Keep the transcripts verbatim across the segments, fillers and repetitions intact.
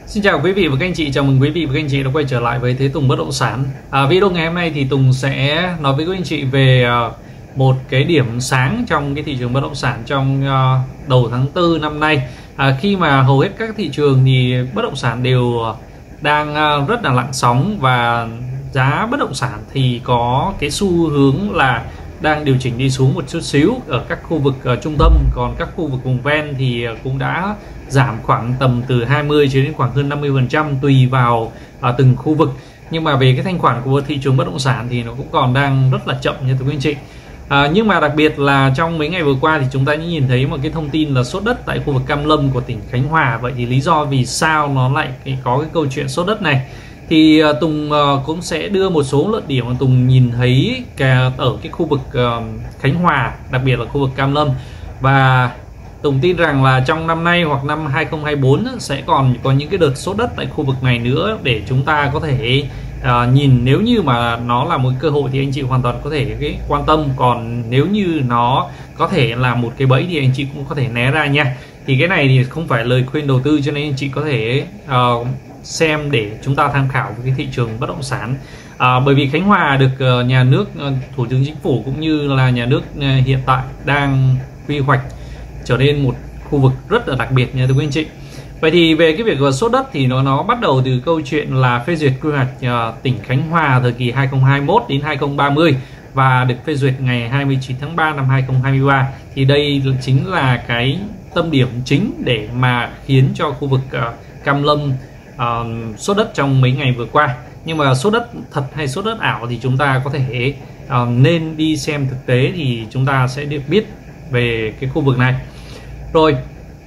Xin chào quý vị và các anh chị, chào mừng quý vị và các anh chị đã quay trở lại với Thế Tùng Bất Động Sản. À, video ngày hôm nay thì Tùng sẽ nói với các anh chị về uh, một cái điểm sáng trong cái thị trường bất động sản trong uh, đầu tháng tư năm nay. À, khi mà hầu hết các thị trường thì bất động sản đều đang uh, rất là lặng sóng, và giá bất động sản thì có cái xu hướng là đang điều chỉnh đi xuống một chút xíu ở các khu vực uh, trung tâm, còn các khu vực vùng ven thì uh, cũng đã giảm khoảng tầm từ hai mươi cho đến khoảng hơn năm mươi phần trăm tùy vào uh, từng khu vực. Nhưng mà về cái thanh khoản của thị trường bất động sản thì nó cũng còn đang rất là chậm nha thưa quý anh chị. À, nhưng mà đặc biệt là trong mấy ngày vừa qua thì chúng ta nhìn thấy một cái thông tin là sốt đất tại khu vực Cam Lâm của tỉnh Khánh Hòa. Vậy thì lý do vì sao nó lại có cái câu chuyện sốt đất này thì uh, Tùng uh, cũng sẽ đưa một số luận điểm mà Tùng nhìn thấy cả ở cái khu vực uh, Khánh Hòa, đặc biệt là khu vực Cam Lâm. Và Tùng tin rằng là trong năm nay hoặc năm hai không hai tư sẽ còn có những cái đợt sốt đất tại khu vực này nữa để chúng ta có thể uh, nhìn. Nếu như mà nó là một cơ hội thì anh chị hoàn toàn có thể cái quan tâm, còn nếu như nó có thể là một cái bẫy thì anh chị cũng có thể né ra nha. Thì cái này thì không phải lời khuyên đầu tư, cho nên anh chị có thể uh, xem để chúng ta tham khảo với cái thị trường bất động sản. À, bởi vì Khánh Hòa được uh, nhà nước, uh, Thủ tướng Chính phủ cũng như là nhà nước uh, hiện tại đang quy hoạch trở nên một khu vực rất là đặc biệt nha thưa quý anh chị. Vậy thì về cái việc sốt đất thì nó nó bắt đầu từ câu chuyện là phê duyệt quy hoạch uh, tỉnh Khánh Hòa thời kỳ hai không hai mốt đến hai không ba mươi và được phê duyệt ngày hai mươi chín tháng ba năm hai không hai ba. Thì đây chính là cái tâm điểm chính để mà khiến cho khu vực uh, Cam Lâm uh, sốt đất trong mấy ngày vừa qua. Nhưng mà sốt đất thật hay sốt đất ảo thì chúng ta có thể uh, nên đi xem thực tế thì chúng ta sẽ được biết về cái khu vực này. Rồi,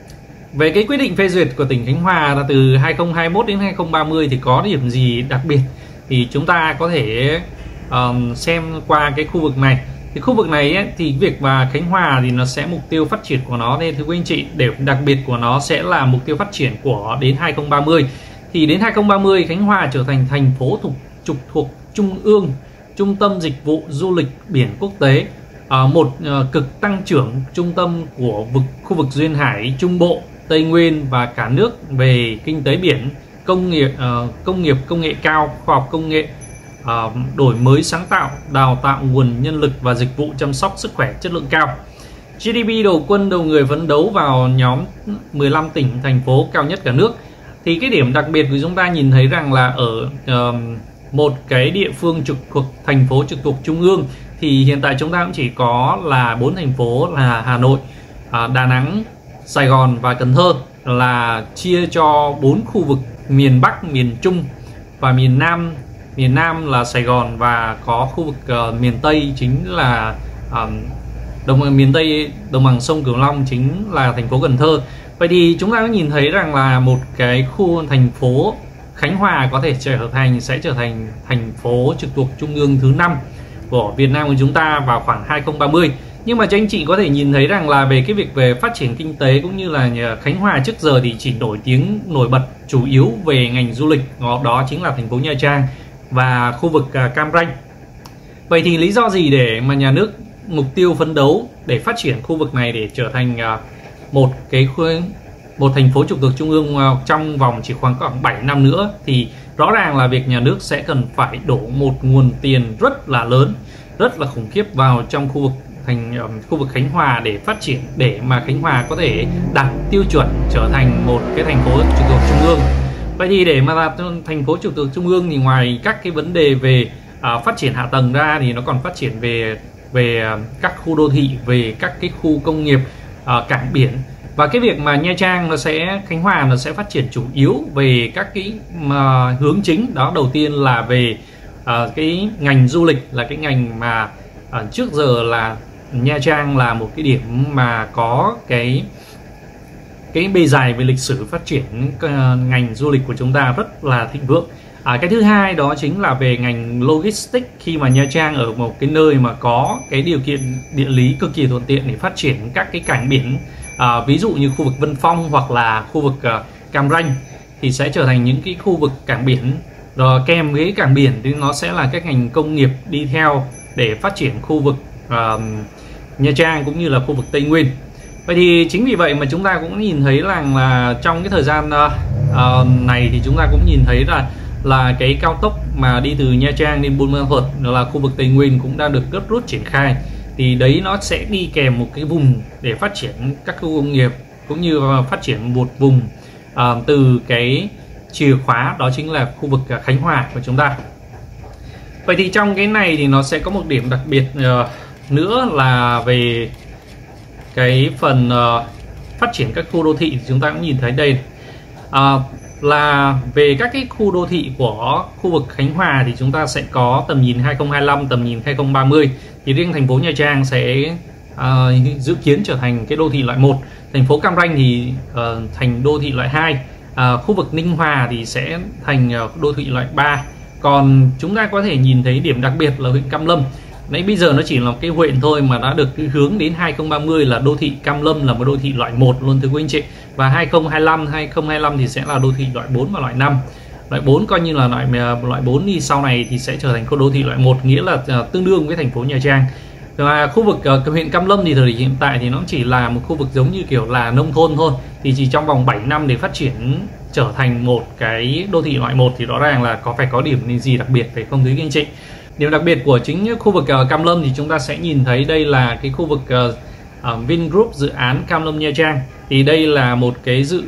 về cái quyết định phê duyệt của tỉnh Khánh Hòa là từ hai không hai mốt đến hai không ba mươi thì có điểm gì đặc biệt thì chúng ta có thể um, xem qua cái khu vực này. Thì khu vực này ấy, thì việc mà Khánh Hòa thì nó sẽ mục tiêu phát triển của nó nên thưa quý anh chị, để đặc biệt của nó sẽ là mục tiêu phát triển của đến hai không ba mươi. Thì đến hai không ba mươi Khánh Hòa trở thành thành phố thuộc trục thuộc trung ương, trung tâm dịch vụ du lịch biển quốc tế, À, một uh, cực tăng trưởng trung tâm của vực, khu vực duyên hải Trung Bộ, Tây Nguyên và cả nước về kinh tế biển, công nghiệp, uh, công nghiệp công nghệ cao, khoa học công nghệ, uh, đổi mới sáng tạo, đào tạo nguồn nhân lực và dịch vụ chăm sóc sức khỏe chất lượng cao. giê đê pê đầu quân đầu người phấn đấu vào nhóm mười lăm tỉnh thành phố cao nhất cả nước. Thì cái điểm đặc biệt của chúng ta nhìn thấy rằng là ở uh, một cái địa phương trực thuộc thành phố trực thuộc trung ương thì hiện tại chúng ta cũng chỉ có là bốn thành phố là Hà Nội, Đà Nẵng, Sài Gòn và Cần Thơ, là chia cho bốn khu vực miền Bắc, miền Trung và miền Nam. Miền Nam là Sài Gòn và có khu vực uh, miền Tây chính là uh, đồng miền Tây đồng bằng sông Cửu Long, chính là thành phố Cần Thơ. Vậy thì chúng ta có nhìn thấy rằng là một cái khu thành phố Khánh Hòa có thể trở thành sẽ trở thành thành phố trực thuộc trung ương thứ năm của Việt Nam của chúng ta vào khoảng hai không ba mươi. Nhưng mà cho anh chị có thể nhìn thấy rằng là về cái việc về phát triển kinh tế cũng như là Khánh Hòa trước giờ thì chỉ nổi tiếng nổi bật chủ yếu về ngành du lịch, đó chính là thành phố Nha Trang và khu vực Cam Ranh. Vậy thì lý do gì để mà nhà nước mục tiêu phấn đấu để phát triển khu vực này để trở thành một cái một thành phố trực thuộc trung ương trong vòng chỉ khoảng khoảng bảy năm nữa, thì rõ ràng là việc nhà nước sẽ cần phải đổ một nguồn tiền rất là lớn, rất là khủng khiếp vào trong khu vực thành um, khu vực Khánh Hòa để phát triển, để mà Khánh Hòa có thể đạt tiêu chuẩn trở thành một cái thành phố trực thuộc trung ương. Vậy thì để mà đạt thành phố trực thuộc trung ương thì ngoài các cái vấn đề về uh, phát triển hạ tầng ra thì nó còn phát triển về về uh, các khu đô thị, về các cái khu công nghiệp, uh, cảng biển. Và cái việc mà Nha Trang nó sẽ Khánh Hòa nó sẽ phát triển chủ yếu về các cái mà hướng chính đó. Đầu tiên là về uh, cái ngành du lịch, là cái ngành mà uh, trước giờ là Nha Trang là một cái điểm mà có cái cái bề dày về lịch sử phát triển uh, ngành du lịch của chúng ta rất là thịnh vượng. À, cái thứ hai đó chính là về ngành logistics, khi mà Nha Trang ở một cái nơi mà có cái điều kiện địa lý cực kỳ thuận tiện để phát triển các cái cảng biển. À, ví dụ như khu vực Vân Phong hoặc là khu vực uh, Cam Ranh thì sẽ trở thành những cái khu vực cảng biển. Rồi kèm với cảng biển thì nó sẽ là các ngành công nghiệp đi theo để phát triển khu vực uh, Nha Trang cũng như là khu vực Tây Nguyên. Vậy thì chính vì vậy mà chúng ta cũng nhìn thấy rằng là trong cái thời gian uh, uh, này thì chúng ta cũng nhìn thấy là là cái cao tốc mà đi từ Nha Trang đến Buôn Ma Thuột, là khu vực Tây Nguyên, cũng đang được gấp rút triển khai. Thì đấy nó sẽ đi kèm một cái vùng để phát triển các khu công nghiệp, cũng như phát triển một vùng uh, từ cái chìa khóa đó chính là khu vực Khánh Hòa của chúng ta. Vậy thì trong cái này thì nó sẽ có một điểm đặc biệt uh, nữa là về cái phần uh, phát triển các khu đô thị. Thì chúng ta cũng nhìn thấy đây uh, là về các cái khu đô thị của khu vực Khánh Hòa thì chúng ta sẽ có tầm nhìn hai không hai lăm, tầm nhìn hai không ba mươi. Thì riêng thành phố Nha Trang sẽ uh, dự kiến trở thành cái đô thị loại một, thành phố Cam Ranh thì uh, thành đô thị loại hai, uh, khu vực Ninh Hòa thì sẽ thành uh, đô thị loại ba. Còn chúng ta có thể nhìn thấy điểm đặc biệt là huyện Cam Lâm. Nãy bây giờ nó chỉ là cái huyện thôi mà đã được hướng đến hai không ba mươi là đô thị Cam Lâm là một đô thị loại một luôn thưa quý anh chị. Và hai không hai lăm, hai không hai lăm thì sẽ là đô thị loại bốn và loại năm. Loại bốn coi như là loại loại bốn đi, sau này thì sẽ trở thành khu đô thị loại một, nghĩa là uh, tương đương với thành phố Nha Trang. Và khu vực uh, huyện Cam Lâm thì thời điểm hiện tại thì nó chỉ là một khu vực giống như kiểu là nông thôn thôi. Thì chỉ trong vòng bảy năm để phát triển trở thành một cái đô thị loại một thì rõ ràng là có phải có điểm gì đặc biệt phải không quý anh chị. Điểm đặc biệt của chính khu vực uh, Cam Lâm thì chúng ta sẽ nhìn thấy đây là cái khu vực uh, uh, Vingroup dự án Cam Lâm Nha Trang. Thì đây là một cái dự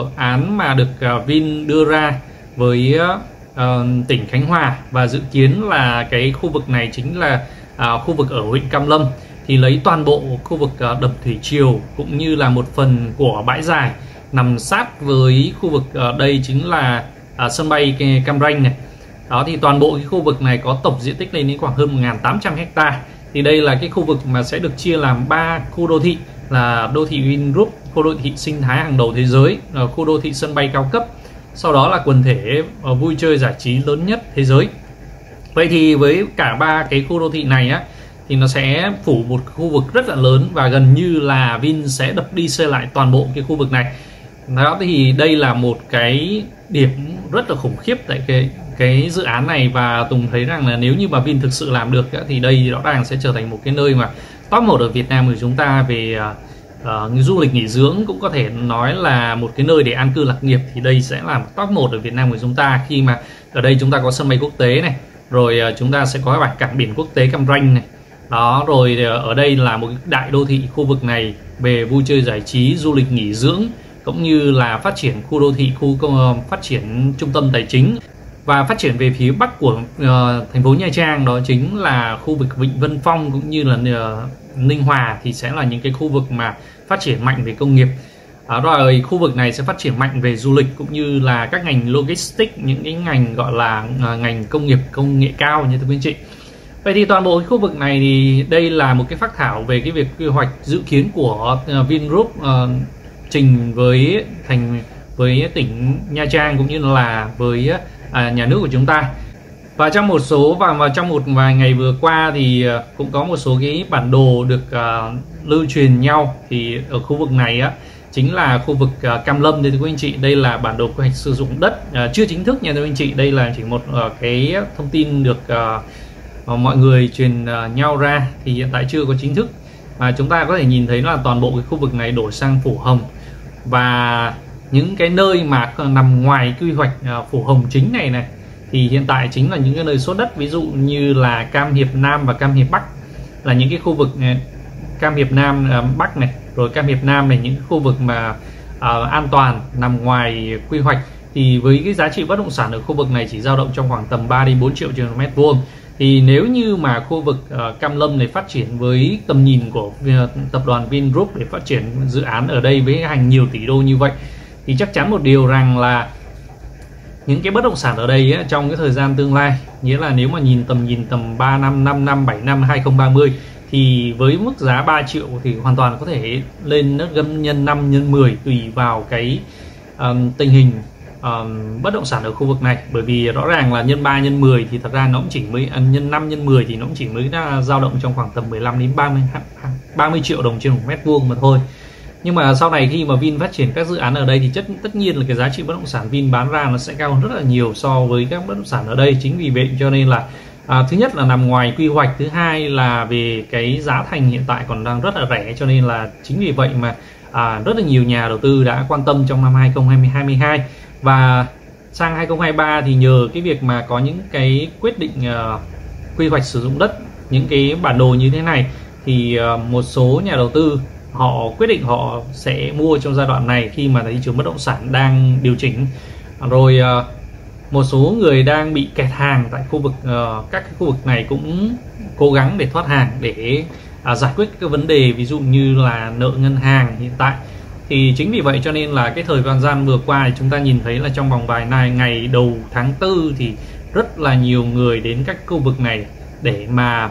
án mà được uh, Vin đưa ra với uh, tỉnh Khánh Hòa, và dự kiến là cái khu vực này chính là uh, khu vực ở huyện Cam Lâm. Thì lấy toàn bộ khu vực uh, đầm thủy triều cũng như là một phần của bãi dài nằm sát với khu vực uh, đây chính là uh, sân bay Cam Ranh này. Đó thì toàn bộ cái khu vực này có tổng diện tích lên đến khoảng hơn một nghìn tám trăm ha. Thì đây là cái khu vực mà sẽ được chia làm ba khu đô thị, là đô thị Vingroup, khu đô thị sinh thái hàng đầu thế giới, khu đô thị sân bay cao cấp, sau đó là quần thể vui chơi giải trí lớn nhất thế giới. Vậy thì với cả ba cái khu đô thị này á thì nó sẽ phủ một khu vực rất là lớn, và gần như là Vin sẽ đập đi xây lại toàn bộ cái khu vực này. Đó thì đây là một cái điểm rất là khủng khiếp tại cái cái dự án này, và Tùng thấy rằng là nếu như mà Vin thực sự làm được thì đây rõ ràng sẽ trở thành một cái nơi mà top một ở Việt Nam của chúng ta về uh, du lịch nghỉ dưỡng, cũng có thể nói là một cái nơi để an cư lạc nghiệp. Thì đây sẽ là top một ở Việt Nam của chúng ta, khi mà ở đây chúng ta có sân bay quốc tế này, rồi uh, chúng ta sẽ có bãi cảng biển quốc tế Cam Ranh này. Đó, rồi uh, ở đây là một đại đô thị khu vực này về vui chơi giải trí, du lịch nghỉ dưỡng, cũng như là phát triển khu đô thị, khu uh, phát triển trung tâm tài chính. Và phát triển về phía bắc của uh, thành phố Nha Trang đó chính là khu vực Vịnh Vân Phong cũng như là uh, Ninh Hòa, thì sẽ là những cái khu vực mà phát triển mạnh về công nghiệp. À, rồi khu vực này sẽ phát triển mạnh về du lịch cũng như là các ngành logistics, những cái ngành gọi là uh, ngành công nghiệp công nghệ cao như thưa quý anh chị. Vậy thì toàn bộ cái khu vực này thì đây là một cái phác thảo về cái việc quy hoạch dự kiến của uh, Vingroup uh, trình với thành với tỉnh Nha Trang cũng như là với À, nhà nước của chúng ta. Và trong một số và vào trong một vài ngày vừa qua thì uh, cũng có một số cái bản đồ được uh, lưu truyền nhau. Thì ở khu vực này á chính là khu vực uh, Cam Lâm. Thưa quý anh chị, đây là bản đồ quy hoạch sử dụng đất uh, chưa chính thức nha thưa anh chị. Đây là chỉ một uh, cái thông tin được uh, mọi người truyền uh, nhau ra, thì hiện tại chưa có chính thức. Và chúng ta có thể nhìn thấy là toàn bộ cái khu vực này đổi sang phủ hồng, và những cái nơi mà nằm ngoài quy hoạch uh, phủ hồng chính này này thì hiện tại chính là những cái nơi sốt đất, ví dụ như là Cam Hiệp Nam và Cam Hiệp Bắc, là những cái khu vực này, Cam Hiệp Nam uh, Bắc này, rồi Cam Hiệp Nam này, những khu vực mà uh, an toàn nằm ngoài quy hoạch. Thì với cái giá trị bất động sản ở khu vực này chỉ dao động trong khoảng tầm ba đến bốn triệu trên một mét vuông. Thì nếu như mà khu vực uh, Cam Lâm này phát triển với tầm nhìn của uh, tập đoàn Vingroup để phát triển dự án ở đây với hàng nhiều tỷ đô như vậy, thì chắc chắn một điều rằng là những cái bất động sản ở đây ấy, trong cái thời gian tương lai, nghĩa là nếu mà nhìn tầm nhìn tầm ba năm, năm năm, bảy năm, hai không ba mươi, thì với mức giá ba triệu thì hoàn toàn có thể lên nó gấp nhân năm nhân mười tùy vào cái um, tình hình um, bất động sản ở khu vực này. Bởi vì rõ ràng là nhân ba nhân mười thì thật ra nó cũng chỉ mới uh, nhân năm nhân mười thì nó cũng chỉ mới dao động trong khoảng tầm mười lăm đến ba mươi triệu đồng trên một mét vuông mà thôi. Nhưng mà sau này khi mà Vin phát triển các dự án ở đây thì chất tất nhiên là cái giá trị bất động sản Vin bán ra nó sẽ cao hơn rất là nhiều so với các bất động sản ở đây. Chính vì vậy cho nên là à, thứ nhất là nằm ngoài quy hoạch, thứ hai là về cái giá thành hiện tại còn đang rất là rẻ, cho nên là chính vì vậy mà à, rất là nhiều nhà đầu tư đã quan tâm trong năm hai không hai hai. Và sang hai không hai ba thì nhờ cái việc mà có những cái quyết định uh, quy hoạch sử dụng đất, những cái bản đồ như thế này, thì uh, một số nhà đầu tư họ quyết định họ sẽ mua trong giai đoạn này khi mà thị trường bất động sản đang điều chỉnh. Rồi uh, một số người đang bị kẹt hàng tại khu vực uh, các cái khu vực này cũng cố gắng để thoát hàng, để uh, giải quyết cái vấn đề ví dụ như là nợ ngân hàng hiện tại. Thì chính vì vậy cho nên là cái thời gian vừa qua thì chúng ta nhìn thấy là trong vòng vài ngày, ngày đầu tháng tư thì rất là nhiều người đến các khu vực này để mà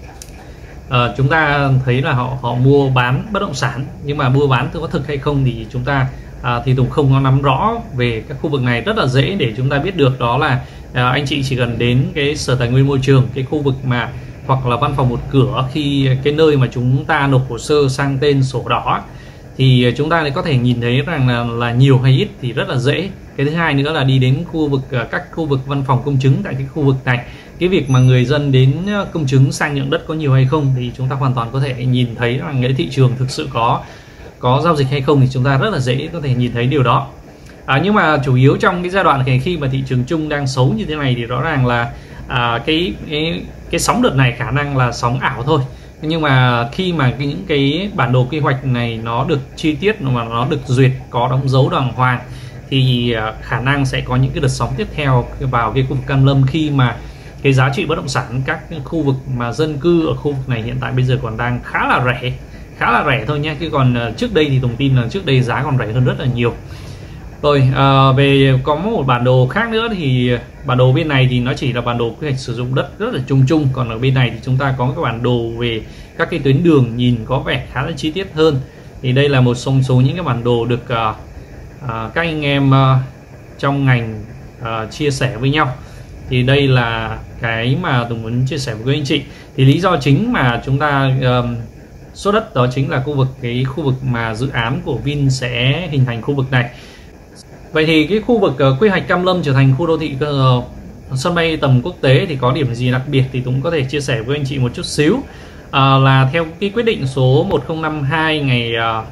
uh, chúng ta thấy là họ họ mua bán bất động sản. Nhưng mà mua bán có thực hay không thì chúng ta À, thì Tùng không có nắm rõ về các khu vực này. Rất là dễ để chúng ta biết được, đó là à, anh chị chỉ cần đến cái Sở Tài nguyên Môi trường, cái khu vực mà hoặc là văn phòng một cửa, khi cái nơi mà chúng ta nộp hồ sơ sang tên sổ đỏ thì chúng ta có thể nhìn thấy rằng là, là nhiều hay ít thì rất là dễ. Cái thứ hai nữa là đi đến khu vực các khu vực văn phòng công chứng tại cái khu vực này, cái việc mà người dân đến công chứng sang nhượng đất có nhiều hay không thì chúng ta hoàn toàn có thể nhìn thấy rằng cái thị trường thực sự có có giao dịch hay không, thì chúng ta rất là dễ có thể nhìn thấy điều đó. À, nhưng mà chủ yếu trong cái giai đoạn này, khi mà thị trường chung đang xấu như thế này thì rõ ràng là à, cái, cái cái sóng đợt này khả năng là sóng ảo thôi. Nhưng mà khi mà cái, những cái bản đồ quy hoạch này nó được chi tiết mà nó được duyệt, có đóng dấu đàng hoàng, thì à, khả năng sẽ có những cái đợt sóng tiếp theo vào cái khu vực Cam Lâm, khi mà cái giá trị bất động sản các khu vực mà dân cư ở khu vực này hiện tại bây giờ còn đang khá là rẻ, khá là rẻ thôi nha, chứ còn uh, trước đây thì Tùng tin là trước đây giá còn rẻ hơn rất là nhiều. Rồi uh, về có một bản đồ khác nữa, thì bản đồ bên này thì nó chỉ là bản đồ quy hoạch sử dụng đất rất là chung chung, còn ở bên này thì chúng ta có cái bản đồ về các cái tuyến đường nhìn có vẻ khá là chi tiết hơn. Thì đây là một trong số những cái bản đồ được uh, uh, các anh em uh, trong ngành uh, chia sẻ với nhau. Thì đây là cái mà Tùng muốn chia sẻ với các anh chị. Thì lý do chính mà chúng ta uh, số đất đó chính là khu vực cái khu vực mà dự án của Vin sẽ hình thành khu vực này. Vậy thì cái khu vực uh, quy hoạch Cam Lâm trở thành khu đô thị uh, sân bay tầm quốc tế thì có điểm gì đặc biệt thì Tùng có thể chia sẻ với anh chị một chút xíu. Uh, là theo cái quyết định số một không năm hai ngày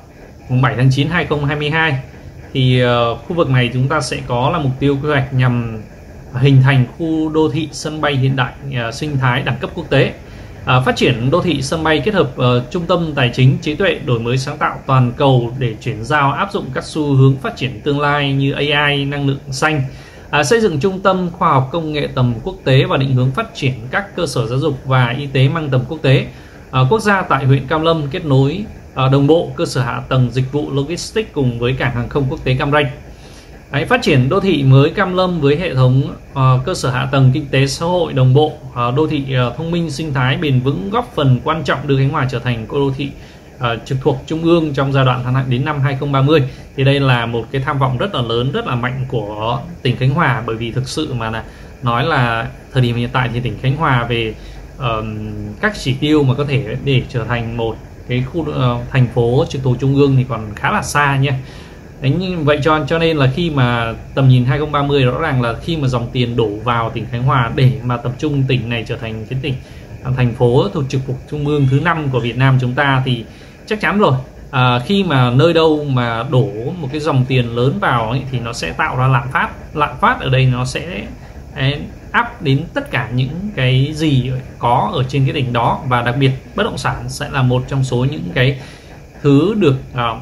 uh, bảy tháng chín hai không hai hai, thì uh, khu vực này chúng ta sẽ có là mục tiêu quy hoạch nhằm hình thành khu đô thị sân bay hiện đại uh, sinh thái đẳng cấp quốc tế. À, phát triển đô thị sân bay kết hợp uh, trung tâm tài chính, trí tuệ, đổi mới sáng tạo toàn cầu để chuyển giao áp dụng các xu hướng phát triển tương lai như a i, năng lượng xanh, à, xây dựng trung tâm khoa học công nghệ tầm quốc tế và định hướng phát triển các cơ sở giáo dục và y tế mang tầm quốc tế à, quốc gia tại huyện Cam Lâm, kết nối à, đồng bộ cơ sở hạ tầng dịch vụ logistics cùng với cảng hàng không quốc tế Cam Ranh. Đấy, phát triển đô thị mới Cam Lâm với hệ thống uh, cơ sở hạ tầng kinh tế xã hội đồng bộ, uh, đô thị uh, thông minh sinh thái bền vững, góp phần quan trọng đưa Khánh Hòa trở thành đô thị uh, trực thuộc trung ương trong giai đoạn đến năm hai không ba mươi. Thì đây là một cái tham vọng rất là lớn, rất là mạnh của tỉnh Khánh Hòa, bởi vì thực sự mà là nói là thời điểm hiện tại thì tỉnh Khánh Hòa về uh, các chỉ tiêu mà có thể để trở thành một cái khu uh, thành phố trực thuộc trung ương thì còn khá là xa nha. Đấy, như vậy cho cho nên là khi mà tầm nhìn hai không ba mươi, rõ ràng là khi mà dòng tiền đổ vào tỉnh Khánh Hòa để mà tập trung tỉnh này trở thành cái tỉnh thành phố thuộc trực thuộc trung ương thứ năm của Việt Nam chúng ta, thì chắc chắn rồi à, khi mà nơi đâu mà đổ một cái dòng tiền lớn vào ấy, thì nó sẽ tạo ra lạm phát. Lạm phát ở đây nó sẽ ấy, áp đến tất cả những cái gì có ở trên cái tỉnh đó, và đặc biệt bất động sản sẽ là một trong số những cái thứ được à,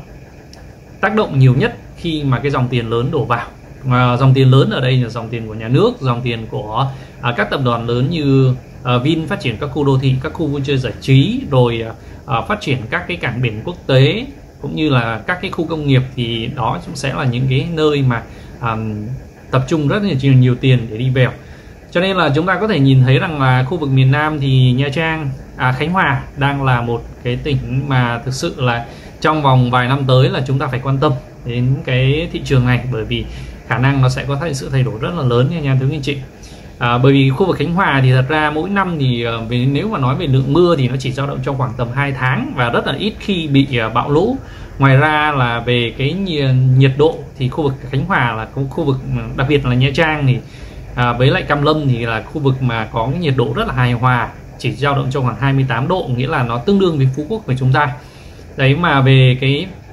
tác động nhiều nhất khi mà cái dòng tiền lớn đổ vào. À, dòng tiền lớn ở đây là dòng tiền của nhà nước, dòng tiền của à, các tập đoàn lớn như à, Vin phát triển các khu đô thị, các khu vui chơi giải trí, rồi à, phát triển các cái cảng biển quốc tế cũng như là các cái khu công nghiệp, thì đó cũng sẽ là những cái nơi mà à, tập trung rất là nhiều, nhiều tiền để đi vào. Cho nên là chúng ta có thể nhìn thấy rằng là khu vực miền Nam thì Nha Trang, à, Khánh Hòa đang là một cái tỉnh mà thực sự là trong vòng vài năm tới là chúng ta phải quan tâm đến cái thị trường này, bởi vì khả năng nó sẽ có thay sự thay đổi rất là lớn nha nha thưa anh chị. À, bởi vì khu vực Khánh Hòa thì thật ra mỗi năm thì về, nếu mà nói về lượng mưa thì nó chỉ dao động trong khoảng tầm hai tháng và rất là ít khi bị bão lũ. Ngoài ra là về cái nhiệt độ thì khu vực Khánh Hòa là khu vực đặc biệt là Nha Trang thì à, với lại Cam Lâm thì là khu vực mà có cái nhiệt độ rất là hài hòa, chỉ dao động trong khoảng hai mươi tám độ, nghĩa là nó tương đương với Phú Quốc của chúng ta. Đấy, mà về cái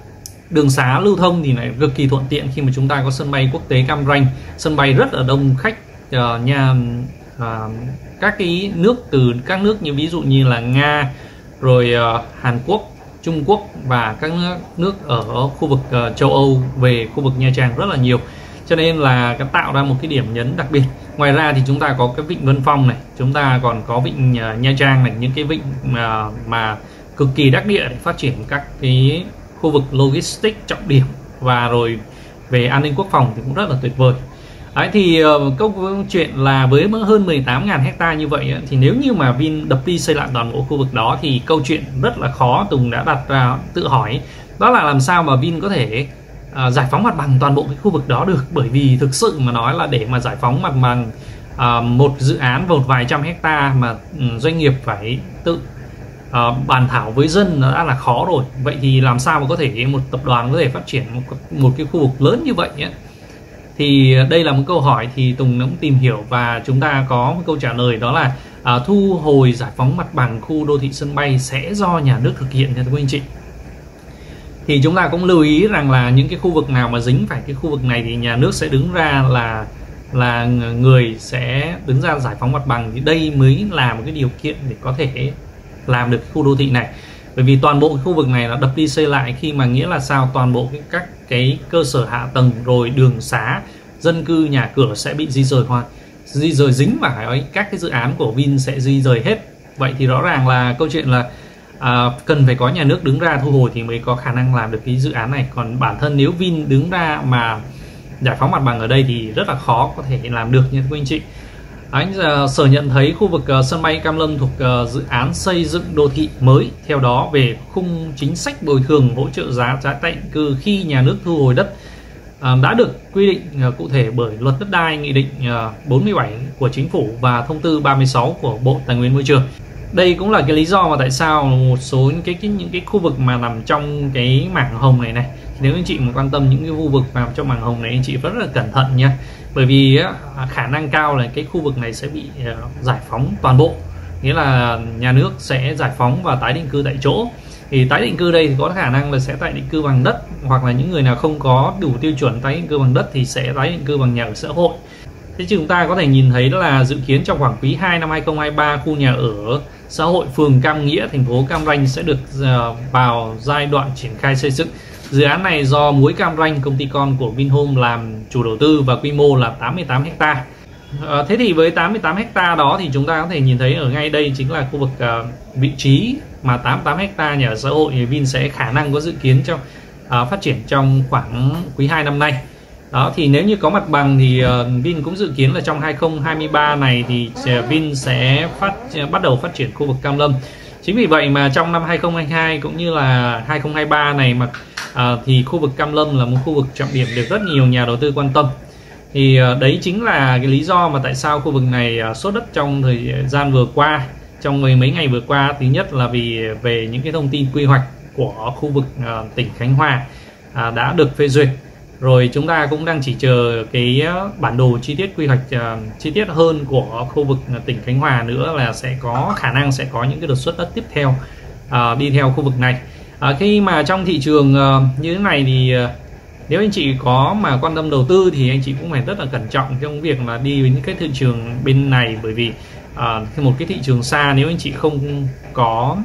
đường xá lưu thông thì lại cực kỳ thuận tiện khi mà chúng ta có sân bay quốc tế Cam Ranh, sân bay rất là đông khách uh, nhà uh, các cái nước từ các nước như ví dụ như là Nga, rồi uh, Hàn Quốc, Trung Quốc và các nước ở khu vực uh, châu Âu về khu vực Nha Trang rất là nhiều, cho nên là cái tạo ra một cái điểm nhấn đặc biệt. Ngoài ra thì chúng ta có cái vịnh Vân Phong này, chúng ta còn có vịnh uh, Nha Trang này, những cái vịnh uh, mà cực kỳ đắc địa để phát triển các cái khu vực logistics trọng điểm, và rồi về an ninh quốc phòng thì cũng rất là tuyệt vời. Đấy, thì uh, câu chuyện là với hơn mười tám nghìn hecta như vậy ấy, thì nếu như mà Vin đập đi xây lại toàn bộ khu vực đó thì câu chuyện rất là khó. Tùng đã đặt ra tự hỏi đó là làm sao mà Vin có thể uh, giải phóng mặt bằng toàn bộ cái khu vực đó được, bởi vì thực sự mà nói là để mà giải phóng mặt bằng uh, một dự án một vài trăm hecta mà um, doanh nghiệp phải tự Uh, bàn thảo với dân nó đã là khó rồi, vậy thì làm sao mà có thể một tập đoàn có thể phát triển một, một cái khu vực lớn như vậy ấy? Thì đây là một câu hỏi thì Tùng cũng tìm hiểu và chúng ta có một câu trả lời, đó là uh, thu hồi giải phóng mặt bằng khu đô thị sân bay sẽ do nhà nước thực hiện nha quý anh chị. Thì chúng ta cũng lưu ý rằng là những cái khu vực nào mà dính phải cái khu vực này thì nhà nước sẽ đứng ra là là người sẽ đứng ra giải phóng mặt bằng, thì đây mới là một cái điều kiện để có thể làm được khu đô thị này. Bởi vì toàn bộ cái khu vực này là đập đi xây lại, khi mà nghĩa là sao, toàn bộ cái, các cái cơ sở hạ tầng rồi đường xá, dân cư, nhà cửa sẽ bị di rời hoàn di rời dính vào ấy, các cái dự án của Vin sẽ di rời hết. Vậy thì rõ ràng là câu chuyện là à, cần phải có nhà nước đứng ra thu hồi thì mới có khả năng làm được cái dự án này. Còn bản thân nếu Vin đứng ra mà giải phóng mặt bằng ở đây thì rất là khó có thể làm được nha quý anh chị. Anh uh, sở nhận thấy khu vực uh, sân bay Cam Lâm thuộc uh, dự án xây dựng đô thị mới. Theo đó, về khung chính sách bồi thường hỗ trợ giá giá tái định cư khi nhà nước thu hồi đất uh, đã được quy định uh, cụ thể bởi luật đất đai, nghị định uh, bốn mươi bảy của chính phủ và thông tư ba mươi sáu của Bộ Tài nguyên Môi trường. Đây cũng là cái lý do mà tại sao một số những cái, cái những cái khu vực mà nằm trong cái mảng hồng này này, nếu anh chị mà quan tâm những cái khu vực nằm trong mảng hồng này, anh chị rất là cẩn thận nha. Bởi vì á, khả năng cao là cái khu vực này sẽ bị uh, giải phóng toàn bộ, nghĩa là nhà nước sẽ giải phóng và tái định cư tại chỗ. Thì tái định cư đây thì có khả năng là sẽ tái định cư bằng đất, hoặc là những người nào không có đủ tiêu chuẩn tái định cư bằng đất thì sẽ tái định cư bằng nhà ở xã hội. Thế chúng ta có thể nhìn thấy là dự kiến trong khoảng quý hai năm hai không hai ba, khu nhà ở xã hội phường Cam Nghĩa, thành phố Cam Ranh sẽ được uh, vào giai đoạn triển khai xây dựng. Dự án này do Muối Cam Ranh, công ty con của Vinhome, làm chủ đầu tư và quy mô là tám mươi tám hecta. À, thế thì với tám mươi tám hecta đó thì chúng ta có thể nhìn thấy ở ngay đây chính là khu vực uh, vị trí mà tám mươi tám hecta nhà ở xã hội thì Vin sẽ khả năng có dự kiến trong uh, phát triển trong khoảng quý hai năm nay. Đó, thì nếu như có mặt bằng thì uh, Vin cũng dự kiến là trong hai không hai ba này thì uh, Vin sẽ phát uh, bắt đầu phát triển khu vực Cam Lâm. Chính vì vậy mà trong năm hai không hai hai cũng như là hai không hai ba này mà à, thì khu vực Cam Lâm là một khu vực trọng điểm được rất nhiều nhà đầu tư quan tâm. Thì à, đấy chính là cái lý do mà tại sao khu vực này à, sốt đất trong thời gian vừa qua, trong mấy mấy ngày vừa qua. Thứ nhất là vì về những cái thông tin quy hoạch của khu vực à, tỉnh Khánh Hòa à, đã được phê duyệt. Rồi chúng ta cũng đang chỉ chờ cái bản đồ chi tiết quy hoạch uh, chi tiết hơn của khu vực tỉnh Khánh Hòa nữa, là sẽ có khả năng sẽ có những cái đột xuất đất tiếp theo uh, đi theo khu vực này. Uh, khi mà trong thị trường uh, như thế này thì uh, nếu anh chị có mà quan tâm đầu tư thì anh chị cũng phải rất là cẩn trọng trong việc là đi với những cái thị trường bên này, bởi vì uh, một cái thị trường xa, nếu anh chị không có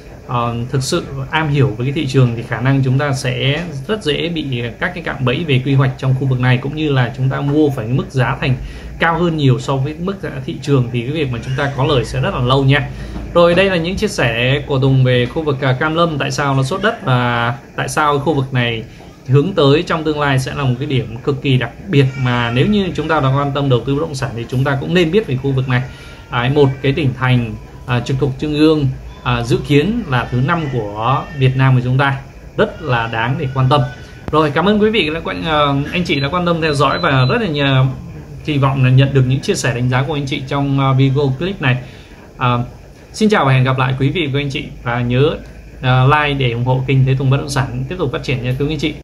Uh, thực sự am hiểu với cái thị trường thì khả năng chúng ta sẽ rất dễ bị các cái cạm bẫy về quy hoạch trong khu vực này, cũng như là chúng ta mua phải mức giá thành cao hơn nhiều so với mức giá thị trường, thì cái việc mà chúng ta có lời sẽ rất là lâu nha. Rồi đây là những chia sẻ của Tùng về khu vực Cam Lâm, tại sao nó sốt đất và tại sao khu vực này hướng tới trong tương lai sẽ là một cái điểm cực kỳ đặc biệt mà nếu như chúng ta đã quan tâm đầu tư bất động sản thì chúng ta cũng nên biết về khu vực này. À, một cái tỉnh thành à, trực thuộc trung ương, À, dự kiến là thứ năm của Việt Nam của chúng ta, rất là đáng để quan tâm. Rồi, cảm ơn quý vị đã uh, anh chị đã quan tâm theo dõi và rất là nhờ, kỳ vọng là nhận được những chia sẻ đánh giá của anh chị trong uh, video clip này. Uh, xin chào và hẹn gặp lại quý vị và anh chị, và nhớ uh, like để ủng hộ kênh Thế Tùng Bất Động Sản tiếp tục phát triển nha quý anh chị.